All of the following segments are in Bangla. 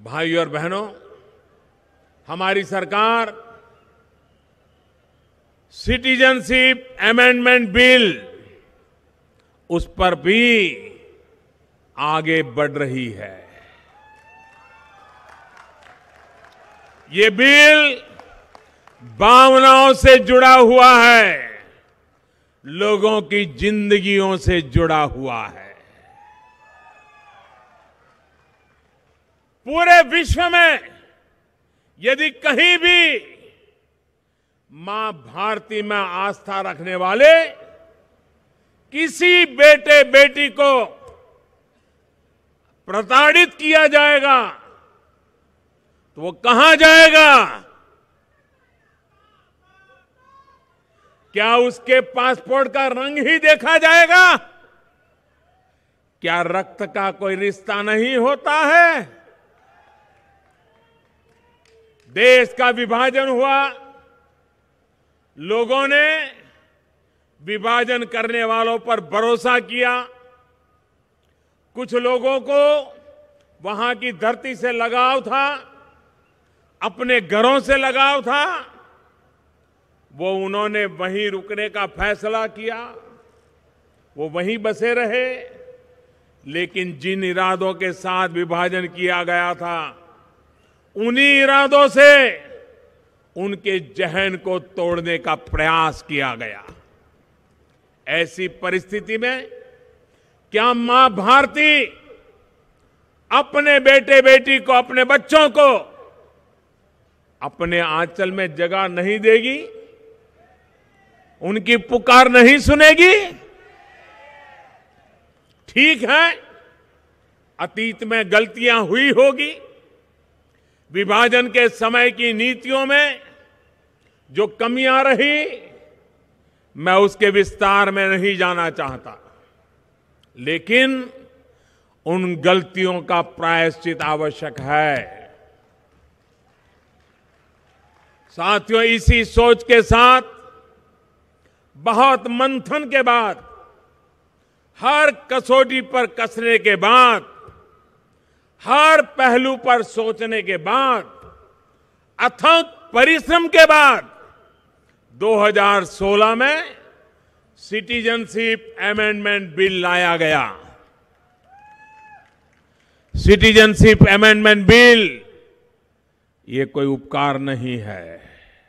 भाइयों और बहनों, हमारी सरकार सिटीजनशिप अमेंडमेंट बिल उस पर भी आगे बढ़ रही है। ये बिल भावनाओं से जुड़ा हुआ है, लोगों की जिंदगियों से जुड़ा हुआ है। पूरे विश्व में यदि कहीं भी मां भारती में आस्था रखने वाले किसी बेटे बेटी को प्रताड़ित किया जाएगा तो वो कहां जाएगा? क्या उसके पासपोर्ट का रंग ही देखा जाएगा? क्या रक्त का कोई रिश्ता नहीं होता है? देश का विभाजन हुआ, लोगों ने विभाजन करने वालों पर भरोसा किया। कुछ लोगों को वहां की धरती से लगाव था, अपने घरों से लगाव था, वो उन्होंने वहीं रुकने का फैसला किया, वो वहीं बसे रहे। लेकिन जिन इरादों के साथ विभाजन किया गया था, उन्हीं इरादों से उनके जहन को तोड़ने का प्रयास किया गया। ऐसी परिस्थिति में क्या मां भारती अपने बेटे बेटी को, अपने बच्चों को अपने आंचल में जगह नहीं देगी? उनकी पुकार नहीं सुनेगी? ठीक है, अतीत में गलतियां हुई होगी। विभाजन के समय की नीतियों में जो कमियां रही, मैं उसके विस्तार में नहीं जाना चाहता, लेकिन उन गलतियों का प्रायश्चित आवश्यक है। साथियों, इसी सोच के साथ बहुत मंथन के बाद, हर कसौटी पर कसने के बाद, हर पहलू पर सोचने के बाद, अथक परिश्रम के बाद 2016 में सिटीजनशिप अमेंडमेंट बिल लाया गया। सिटीजनशिप अमेंडमेंट बिल ये कोई उपकार नहीं है,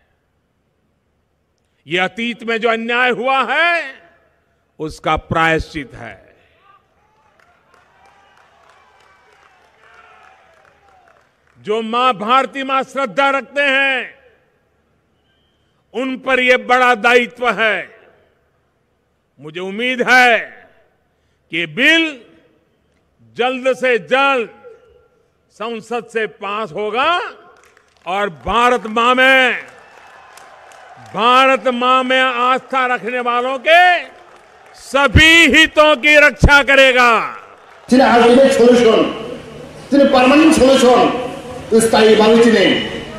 ये अतीत में जो अन्याय हुआ है उसका प्रायश्चित है। जो मां भारती मां श्रद्धा रखते हैं, उन पर यह बड़ा दायित्व है। मुझे उम्मीद है कि बिल जल्द से जल्द संसद से पास होगा और भारत मां में आस्था रखने वालों के सभी हितों की रक्षा करेगा। अल्टीमेट सॉल्यूशन, परमानेंट सॉल्यूशन स्थायी बांग्लादेश নেই,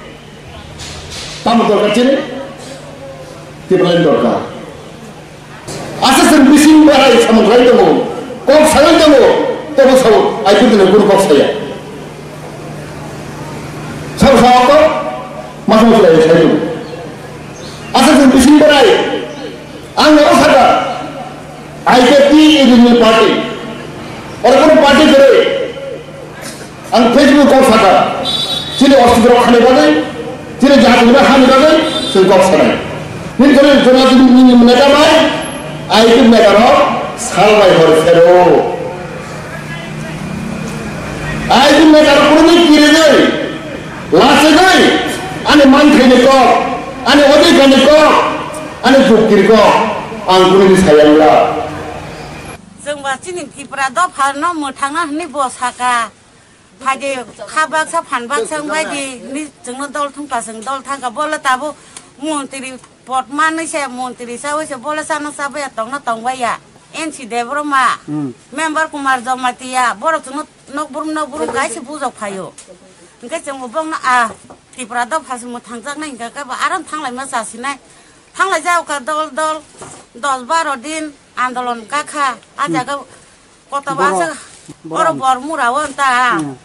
তার দরকার ছিল টিপলাইন দরকার। আসাসেন বিশিং বাড়াই সামগ্রাই দেবো, কম সারাই দেবো, তবে সব আইকুদিনে গুরু কক্সায়া সব সব মাস মাস লাগে সাইড। আসাসেন বিশিং বাড়াই আং অবস্থাটা আইকেপি ইউনিয়ন পার্টি ওরকম পার্টি করে आं फेसबुक गप साका जिने अस्तित्व खाने बादै जिने जातिबा खाने बादै जों गप सानाय निजरे जनाजिनि नेताबाय आइकु नेतारो सालबाय हर फेरो आइकु नेतारो पुरनि किरेदै लासेदै आने मानथैने क आने अधिकारनि क आने जुक्तिनि क आं गुनि सायाला जों बासिनि तिप्रा दफा न मोथाङा हनि बसाका फाजे खाबाक्सा फानबाक्सा बायदि नि जोंनो दल थंका जों दल थांका बोला ताबो मन्त्री पटमान से मन्त्री सावे से बोला सानो साबे तंग न तंगबाया एनसी देब्रमा मेंबर कुमार जमातिया बरक जोंनो नकबुरु गाइसे बुजाव फायो ओंखाय जों बंग आ तिप्रा दफा जों थांजानाय गाका आराम थांलाय मा जासिनाय थांलाय जावका दल 10-12 दिन आन्दोलन काखा आजागा कतबासा बर मुराव अन्ता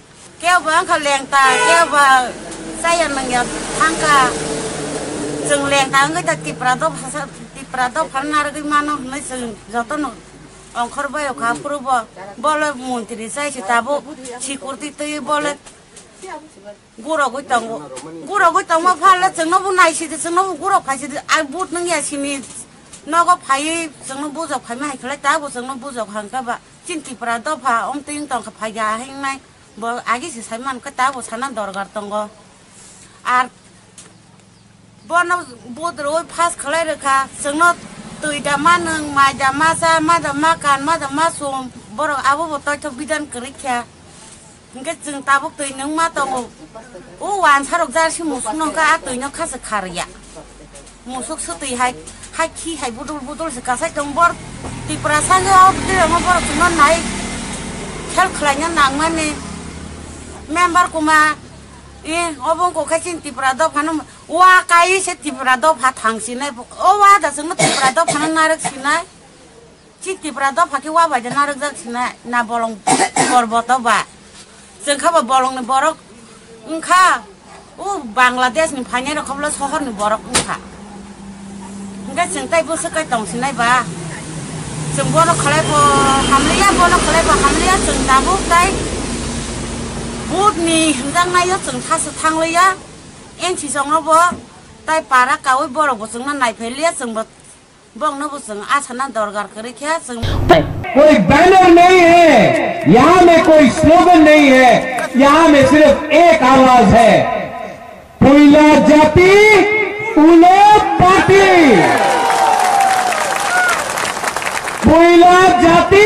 kéo vắng khẩu lèng ta kéo vào say ăn bằng nhiều thang cả dừng lèng ta người ta kịp ra đâu phán nào cái mà nó dừng giờ tao nó ông khơi bay ông khá pro bò là muốn thì say chỉ ta bộ chỉ cố tí tới bò là guro cái tông mà phá là dừng nó bún này chỉ dừng nó guro phải chỉ ai bút nó nghe chỉ mi nó có phải dừng nó bút dọc phải mai cái ta bút dừng nó bút dọc hàng các bạn chính kịp ra đâu phá ông tin tông cái phải già hay này bờ ai cái gì sai man cái ta bút sana đòi gạt tông go à bữa nó bút rồi pass khai được cả dừng nó từ đam ma nương mà đam ma sa ma đam ma can ma đam ma sum bữa rồi áo bút tôi cho bidan krik kia cái dừng ta bút từ nương ma tông ô hoàn sao được ra chứ một số nông cái từ nó khá là khả rẻ một số từ hai khi hai bút sẽ cả sai trong bớt thì perasaan nó thì mà bớt nó này khel khai nhau nặng mà nè member của mà obong ko kachin ti prado phanam wa kai se ti prado pha thang sinai o wa da sung ti prado phanan narak sinai chi ti prado pha ki wa ba jana rak jak sinai na bolong porboto ba sung kha ba bolong ni borok kha u bangladesh ni phanya ro khobla sohor ni borok kha nga sung tai bu se kai tong sinai ba sung bo no khlai bo hamliya sung ta bu kai bút ni đang nay nó từng thắt thang lấy á em chỉ xong nó bơ tay para cao với bơ rồi bớt xong nó này phải liệt xong bớt bông nó bớt xong à thằng nó đòi gạt cái kia xong कोई बैनर नहीं है यहाँ में कोई स्लोगन नहीं है यहाँ में सिर्फ एक आवाज है पुइला जाति उलो पार्टी पुइला जाति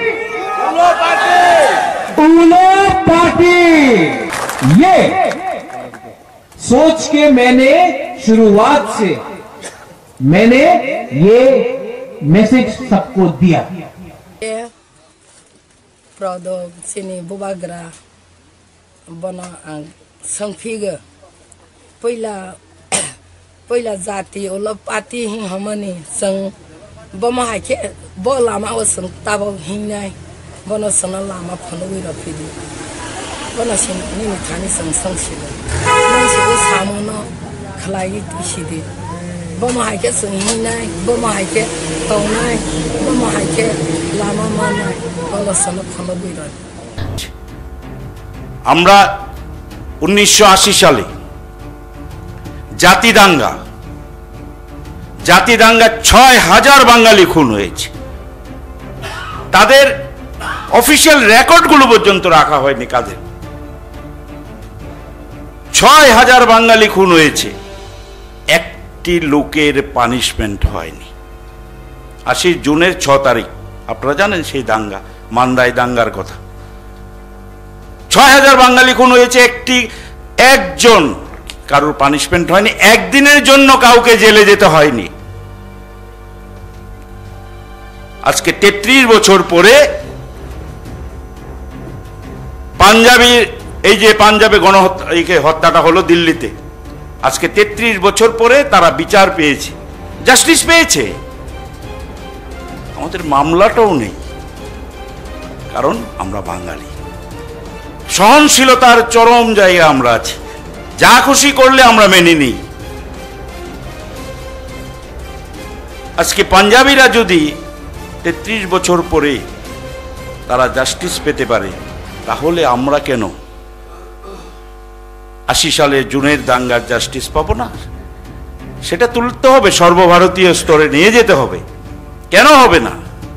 उलो पार्टी ये सोच के मैंने शुरुआत से मैंने ये मैसेज सबको दिया Produk sini bubagra bana ang sangfiga पहिला जाति ओला पाती ही हमनी संग बमा हाके ब लामा वसन ताब हिंनाय बना सना लामा फनोइ रफिदि बना सिन नि थानि संग संसिदि नसिबो सामनो खलाई तिसिदि बमा हाके संग हिंनाय बमा हाके तौनाय बमा हाके लामा मानाय बना सना फनोइ रफिदि আমরা 1980 সালে জাতি দাঙ্গা 6000 বাঙালি খুন হয়েছে তাদের অফিশিয়াল রেকর্ডগুলো পর্যন্ত রাখা হয়নি কাদের 6000 বাঙালি খুন হয়েছে একটি লোকের পানিশমেন্ট হয়নি 80 জুনের 6 তারিখ আপনারা জানেন সেই দাঙ্গা মান্দাই দাঙ্গার কথা 6000 বাঙালি খুন হয়েছে একজন কারোর পানিশমেন্ট হয়নি একদিনের জন্য কাউকে জেলে যেতে হয়নি আজকে 33 বছর পরে পাঞ্জাবে গণহত্যাটা হলো দিল্লিতে আজকে 33 বছর পরে তারা বিচার পেয়েছে জাস্টিস পেয়েছে আমাদের মামলাটাও নেই কারণ আমরা বাঙালি সহনশীলতার চরম জায়গায় আমরা আছি যা খুশি করলে আমরা মেনে নিই আজকে পাঞ্জাবিরা যদি 33 বছর পরে তারা জাস্টিস পেতে পারে তাহলে আমরা কেন 80 সালে জুনের দাঙ্গার জাস্টিস পাবো না সেটা তুলতে হবে সর্বভারতীয় স্তরে নিয়ে যেতে হবে কেন হবে না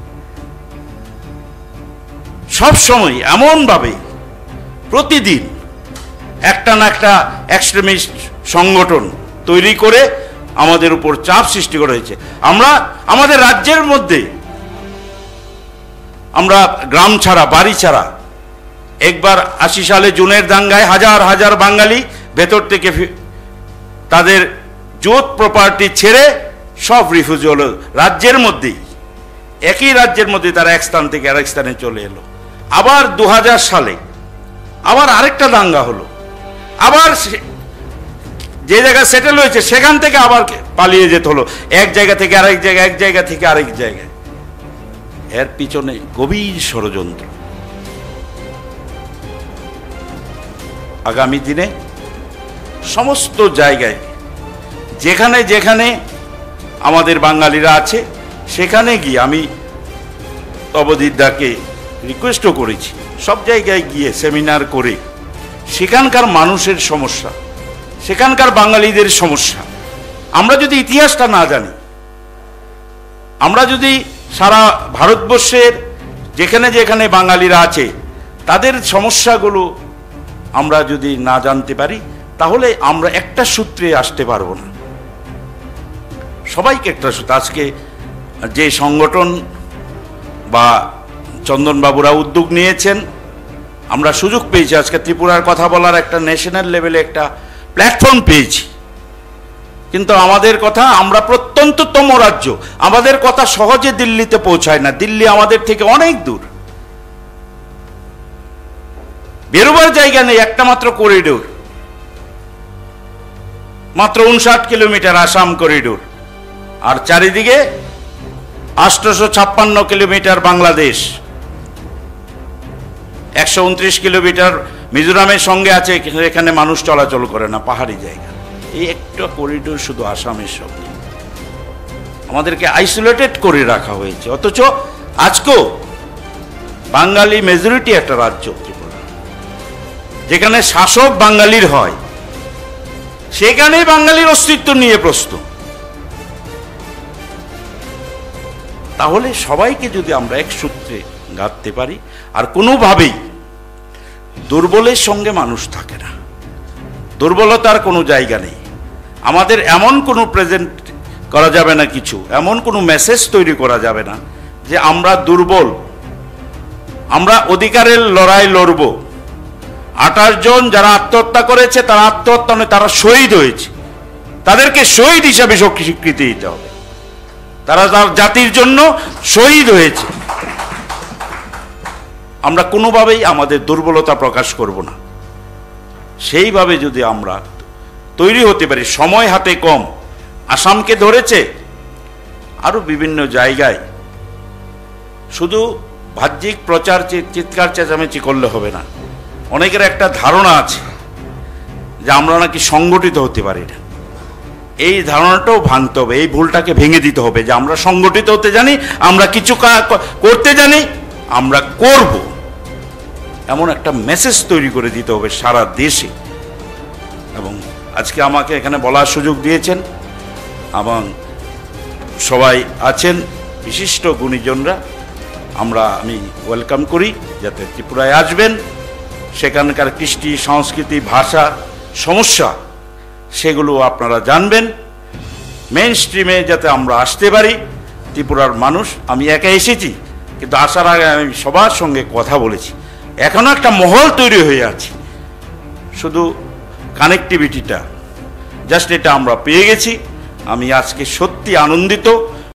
সব সময় এমন ভাবে প্রতিদিন একটা না একটা এক্সট্রিমিস্ট সংগঠন তৈরি করে আমাদের উপর চাপ সৃষ্টি করা হয়েছে আমরা আমাদের রাজ্যের মধ্যে আমরা গ্রাম ছাড়া বাড়ি ছাড়া একবার 80 সালে জুনের দাঙ্গায় হাজার হাজার বাঙালি ভেতর থেকে তাদের জোত প্রপার্টি ছেড়ে সব রিফিউজি হলো রাজ্যের মধ্যেই একই রাজ্যের মধ্যে তারা এক স্থান থেকে আরেক স্থানে চলে এলো আবার 2000 সালে আবার আরেকটা দাঙ্গা হলো আবার যে জায়গায় সেটেল হয়েছে সেখান থেকে আবার পালিয়ে যেতে হলো এক জায়গা থেকে আরেক জায়গায় এক জায়গা থেকে আরেক জায়গায় এর পিছনে গভীর ষড়যন্ত্র আগামী দিনে সমস্ত জায়গায় যেখানে যেখানে আমাদের বাঙালিরা আছে সেখানে গিয়ে আমি তবদিদাকে রিকোয়েস্টও করেছি, সব জায়গায় গিয়ে সেমিনার করে সেখানকার মানুষের সমস্যা, সেখানকার বাঙালিদের সমস্যা, আমরা যদি ইতিহাসটা না জানি, আমরা যদি সারা ভারতবর্ষের যেখানে যেখানে বাঙালিরা আছে তাদের সমস্যাগুলো আমরা যদি না জানতে পারি, তাহলে আমরা একটা সূত্রে আসতে পারবো না। সবাইকে একটা সূত্র, আজকে যে সংগঠন বা চন্দনবাবুরা উদ্যোগ নিয়েছেন, আমরা সুযোগ পেয়েছি আজকে ত্রিপুরার কথা বলার, একটা ন্যাশনাল লেভেলে একটা প্ল্যাটফর্ম পেয়েছি। কিন্তু আমাদের কথা, আমরা প্রত্যন্ততম রাজ্য, আমাদের কথা সহজে দিল্লিতে পৌঁছায় না। দিল্লি আমাদের থেকে অনেক দূর, বেরোবার জায়গা নেই। একটা মাত্র করিডোর, মাত্র 59 কিলোমিটার আসাম করিডোর, আর চারিদিকে 856 কিলোমিটার বাংলাদেশ, 129 কিলোমিটার মিজোরামের সঙ্গে আছে, এখানে মানুষ চলাচল করে না, পাহাড়ি জায়গা। এই একটা করিডোর শুধু আসামের সঙ্গে, আমাদেরকে আইসোলেটেড করে রাখা হয়েছে। অথচ আজকেও বাঙালি মেজরিটি একটা রাজ্য ত্রিপুরা, যেখানে শাসক বাঙালির হয়, সেখানে বাঙালির অস্তিত্ব নিয়ে প্রশ্ন। তাহলে সবাইকে যদি আমরা এক সূত্রে গাঁথতে পারি, আর কোনোভাবেই দুর্বলের সঙ্গে মানুষ থাকে না, দুর্বলতার কোনো জায়গা নেই। আমাদের এমন কোনো প্রেজেন্ট করা যাবে না, কিছু এমন কোনো মেসেজ তৈরি করা যাবে না যে আমরা দুর্বল, আমরা অধিকারের লড়াই লড়ব। 28 জন যারা আত্মহত্যা করেছে, তারা আত্মহত্যা নয়, তারা শহীদ হয়েছে, তাদেরকে শহীদ হিসাবে স্বীকৃতি দিতে হবে। তারা তার জাতির জন্য শহীদ হয়েছে। আমরা কোনোভাবেই আমাদের দুর্বলতা প্রকাশ করব না। সেইভাবে যদি আমরা তৈরি হতে পারি, সময় হাতে কম, আসামকে ধরেছে, আরো বিভিন্ন জায়গায় শুধু বাহ্যিক প্রচার চিৎকার চেঁচামেচি করলে হবে না। অনেকের একটা ধারণা আছে যে আমরা নাকি সংগঠিত হতে পারি না, এই ধারণাটাও ভাঙতে হবে, এই ভুলটাকে ভেঙে দিতে হবে যে আমরা সংগঠিত হতে জানি, আমরা কিছু করতে জানি, আমরা করব, এমন একটা মেসেজ তৈরি করে দিতে হবে সারা দেশে। এবং আজকে আমাকে এখানে বলার সুযোগ দিয়েছেন এবং সবাই আছেন বিশিষ্ট গুণীজনরা, আমি ওয়েলকাম করি যাতে ত্রিপুরায় আসবেন, সেখানকার কৃষ্টি সংস্কৃতি ভাষা সমস্যা সেগুলো আপনারা জানবেন, মেইন স্ট্রিমে যাতে আমরা আসতে পারি। ত্রিপুরার মানুষ, আমি একা এসেছি কিন্তু আসার আগে আমি সবার সঙ্গে কথা বলেছি, এখনো একটা মহল তৈরি হয়ে আছে, শুধু কানেক্টিভিটিটা জাস্ট এটা আমরা পেয়ে গেছি। আমি আজকে সত্যি আনন্দিত।